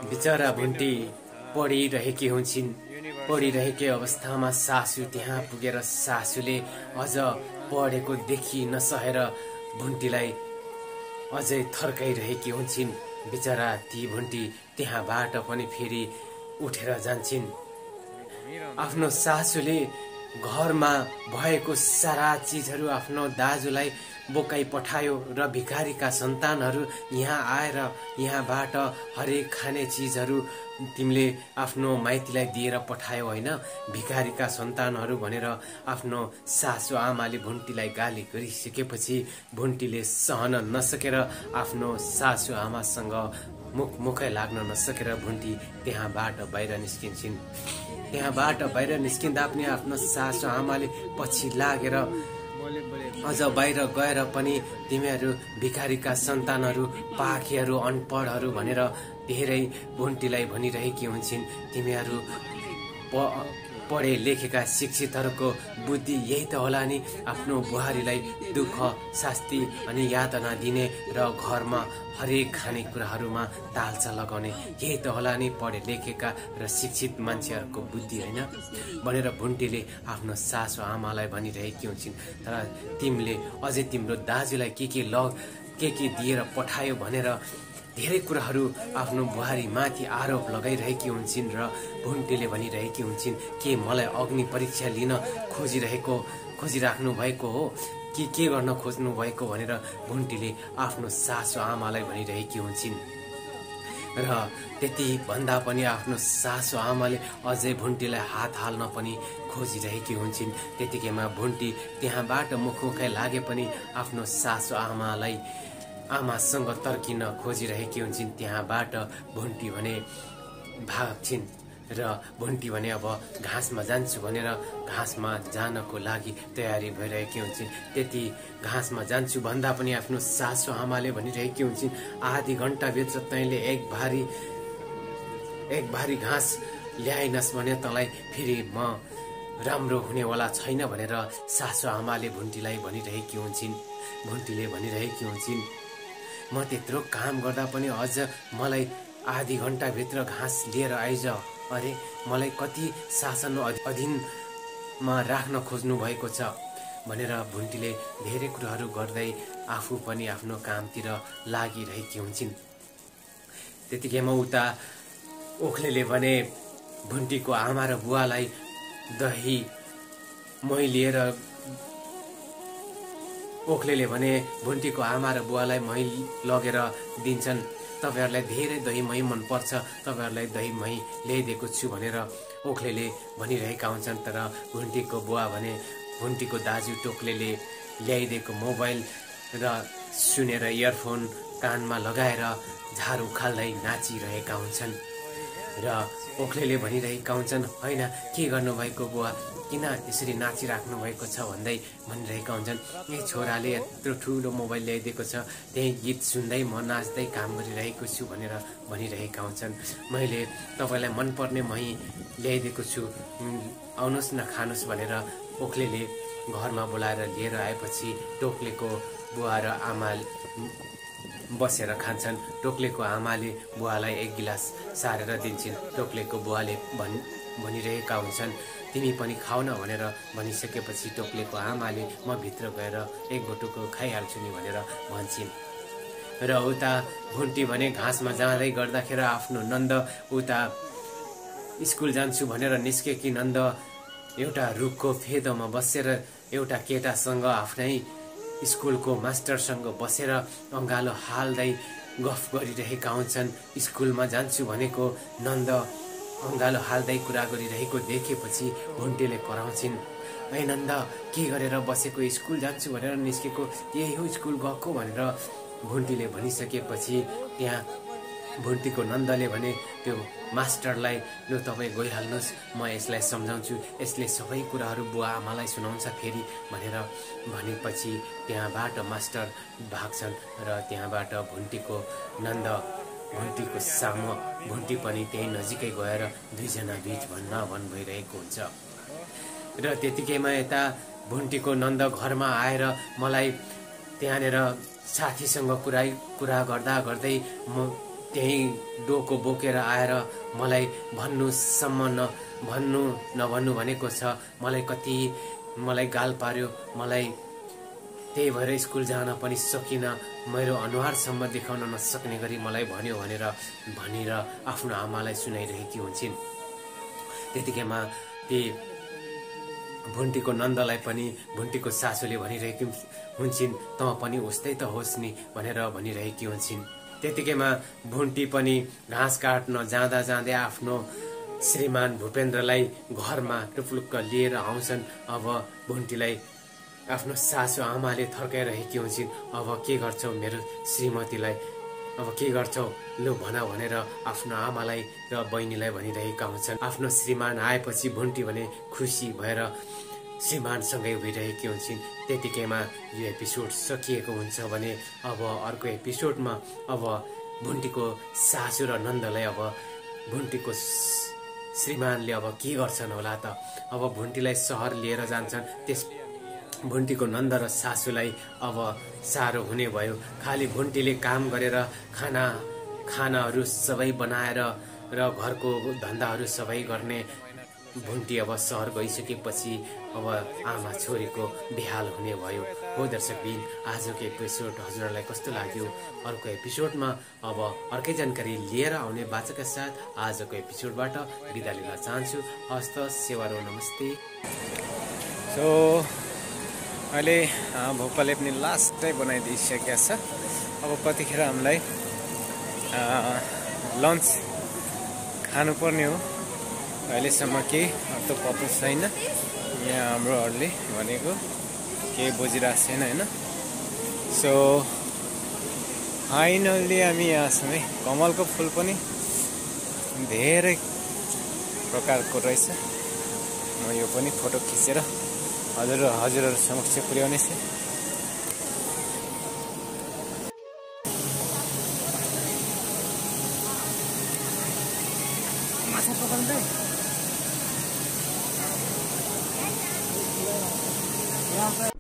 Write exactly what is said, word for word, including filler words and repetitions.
बिचरा भुन्टी पढिरहेकी हुन्छन्। पढिरहेकै अवस्थामा सासू त्यहाँ पुगेर सासूले अझ पढेको देखि नसहेर भुन्टीलाई अझै थर्काइरहेकी हुन्छन्। बिचरा ती भुन्टी त्यहाँबाट पनि फेरि उठेर जान्छन्। आफ्नो सासूले घरमा भएको सारा चिजहरू आफ्नो दाजुलाई बोकाइ पठायो र भिखारीका सन्तानहरू यहाँ आएर यहाँबाट हरेक खाने चिजहरू तिमीले आफ्नो माइतीलाई दिएर पठायो होइन, भिखारीका सन्तानहरू भनेर आफ्नो सासू आमाले भुन्टीलाई गाली गरिसकेपछि भुन्टीले सहन नसकेर आफ्नो सासू आमासँग मुख मुखै लाग्न नसकेर भुन्टी त्यहाँबाट बाहिर निस्किन्छन्। त्यहाँबाट बाहिर निस्किँदा पनि आफ्नो सासू आमाले पछि लागेर अझ बाहिर गएर पनि तिमीहरू भिखारीका सन्तानहरू, पाखीहरू, अनपढहरू भनेर धेरै भुन्टीलाई भनिरहेकी हुन्छन्। तिमीहरू पढे लेखेका शिक्षितहरूको बुद्धि यही त होला नि, आफ्नो बुहारीलाई दुःख शास्ति अनि यातना दिने र घरमा हरेक खानेकुराहरूमा तालचा लगाउने, यही त होला नि पढे लेखेका र शिक्षित मान्छेहरूको बुद्धि होइन भनेर भुन्टीले आफ्नो सासू आमालाई भनिरहेकी हुन्छन्। तर तिमीले अझै तिम्रो दाजुलाई के के लग के के दिएर पठायो भनेर धेरै कुराहरू आफ्नो बुहारी माथि आरोप लगाइरहेकी हुन्छन् र भुन्टीले भनिरहेकी हुन्छन् के मलाई अग्नि परीक्षा लिन खोजिरहेको खोजिराख्नु भएको हो कि के गर्न खोज्नु भएको भनेर भुन्टीले आफ्नो सासू आमालाई भनिरहेकी हुन्छन्। र त्यति भन्दा पनि आफ्नो सासू आमाले अझै भुन्टीलाई हात हाल्न पनि खोजिरहेकी हुन्छन्। त्यतिकैमा भुन्टी त्यहाँबाट मुखमुखै लागे पनि आफ्नो सासू आमालाई आमासँग तर्किन खोजिरहेकी हुन्छन्। त्यहाँबाट भुन्टी भने भाग्छिन् र भुन्टी भने अब घाँसमा जान्छु भनेर घाँसमा जानको लागि तयारी भइरहेकी हुन्छन्। त्यति घाँसमा जान्छु भन्दा पनि आफ्नो सासू आमाले भनिरहेकी हुन्छन् आधी घण्टाभित्र तैँले एक भारी एक भारी घाँस ल्याइनस् भने तँलाई फेरि म राम्रो हुनेवाला छैन भनेर सासू आमाले भुन्टीलाई भनिरहेकी हुन्छन्। भुन्टीले भनिरहेकी हुन्छन् म त्यत्रो काम गर्दा पनि अझ मलाई आधी घण्टाभित्र घाँस लिएर आइज, अरे मलाई कति शासन अधीनमा राख्न खोज्नु भएको छ भनेर भुन्टीले धेरै कुराहरू गर्दै आफू पनि आफ्नो कामतिर लागिरहेकी हुन्छन्। त्यतिकैमा उता ओख्लेले भने भुन्टीको आमा र बुवालाई दही मही लिएर ओख्लेले भने भुन्टीको आमा र बुवालाई मही लगेर दिन्छन्, तपाईहरूलाई धेरै दही मही मनपर्छ, तपाईहरूलाई दही मही ल्याइदिएको छु भनेर ओख्लेले भनिरहेका हुन्छन्। तर भुन्टीको बुवा भने भुन्टीको दाजु टोक्लेले ल्याइदिएको मोबाइल र सुनेर इयरफोन कानमा लगाएर झार उखाल्दै नाचिरहेका हुन्छन्। र ओख्लेले भनिरहेका हुन्छन् होइन के गर्नुभएको बुवा, किन यसरी नाचिराख्नु भएको छ भन्दै भनिरहेका हुन्छन् ए छोराले यत्रो ठुलो मोबाइल ल्याइदिएको छ, त्यही गीत सुन्दै म नाच्दै काम गरिरहेको छु भनेर भनिरहेका हुन्छन्। मैले तपाईँलाई मनपर्ने मही ल्याइदिएको छु, आउनुहोस् न खानुहोस् भनेर ओख्लेले घरमा बोलाएर लिएर आएपछि टोक्लेको बुवा र आमा बसेर खान्छन्। टोक्लेको आमाले बुवालाई एक गिलास सारेर दिन्छन्। टोक्लेको बुवाले भन् भनिरहेका हुन्छन् तिमी पनि खाऊ न भनेर भनिसकेपछि टोक्लेको आमाले म भित्र गएर एक बटुको खाइहाल्छु नि भनेर भन्छन्। र उता भुन्टी भने घाँसमा जाँदै गर्दाखेरि आफ्नो नन्द उता स्कुल जान्छु भनेर निस्केकी नन्द एउटा रुखको फेदोमा बसेर एउटा केटासँग आफ्नै स्कुलको मास्टरसँग बसेर अँगालो हाल्दै गफ गरिरहेका हुन्छन्। स्कुलमा जान्छु भनेको नन्द अँगालो हाल्दै कुरा गरिरहेको देखेपछि भुन्टीले कराउँछिन् ऐ नन्द के गरेर बसेको, स्कुल जान्छु भनेर निस्केको, यही हो स्कुल गएको भनेर भुन्टीले भनिसकेपछि त्यहाँ भुन्टीको नन्दले भने त्यो मास्टरलाई लु तपाईँ गइहाल्नुहोस्, म यसलाई सम्झाउँछु, यसले सबै कुराहरू बुवा आमालाई सुनाउँछ फेरि भनेर भनेपछि त्यहाँबाट मास्टर भाग्छन् र त्यहाँबाट भुन्टीको नन्द भुन्टीको सामु भुन्टी पनि त्यही नजिकै गएर दुईजना बीच भन्न भन भइरहेको हुन्छ। र त्यतिकैमा यता भुन्टीको नन्द घरमा आएर मलाई त्यहाँनिर साथीसँग कुरा कुरा गर्दा गर्दै म त्यही डोको बोकेर आएर मलाई भन्नुसम्म न भन्नु नभन्नु भनेको छ। मलाई कति मलाई गाल पार्यो, मलाई त्यही भएर स्कुल जान पनि सकिनँ, मेरो अनुहारसम्म देखाउन नसक्ने गरी मलाई भन्यो भनेर भनेर आफ्नो आमालाई सुनाइरहेकी हुन्छन्। त्यतिकैमा ती भुन्टीको नन्दलाई पनि भुन्टीको सासूले भनिरहेकी हुन्छन्, तँ पनि उस्तै त होस् नि भनेर भनिरहेकी हुन्छन्। त्यतिकैमा भुन्टी पनि घाँस काट्न जाँदा जाँदै आफ्नो श्रीमान भूपेन्द्रलाई घरमा टुप्लुक्क लिएर आउँछन्। अब भुन्टीलाई आफ्नो सासू आमाले थर्काइरहेकी हुन्छन्, अब के गर्छौ मेरो श्रीमतीलाई, अब के गर्छौ लु भन भनेर आफ्नो आमालाई र बहिनीलाई भनिरहेका हुन्छन्। आफ्नो श्रीमान आएपछि भुन्टी भने खुसी भएर श्रीमानसँगै उभिरहेकी हुन्छन्। त्यतिकैमा यो एपिसोड सकिएको हुन्छ भने अब अर्को एपिसोडमा अब भुन्टीको सासू र नन्दलाई अब भुन्टीको श्रीमानले अब के गर्छन् होला त। अब भुन्टीलाई सहर लिएर जान्छन्। त्यस भुन्टीको नन्द र सासूलाई अब साह्रो हुने भयो। खालि भुन्टीले काम गरेर खाना खानाहरू सबै बनाएर र घरको धन्दाहरू सबै गर्ने भुन्टी अब सहर गइसकेपछि अब आमा छोरीको बेहाल हुने भयो। हो दर्शकबिन, आजको एपिसोड हजुरहरूलाई कस्तो लाग्यो? अर्को एपिसोडमा अब अर्कै जानकारी लिएर आउने बाचाका साथ आजको एपिसोडबाट बिदा लिन चाहन्छु। हस्त सेवारो नमस्ते। सो अहिले भोकले पनि लास्टै बनाइदिइसकेको छ। अब कतिखेर हामीलाई लन्च खानुपर्ने हो। अहिलेसम्म केही अत्तो पत्तो छैन। यहाँ हाम्रोहरूले भनेको केही बुझिरहेको छैन होइन। सो फाइनल्ली हामी यहाँ छौँ है। कमलको फुल पनि धेरै प्रकारको रहेछ। म यो पनि फोटो खिचेर हजुर हजुरहरू समक्ष पुर्याउने छु। माछा पकाउँदै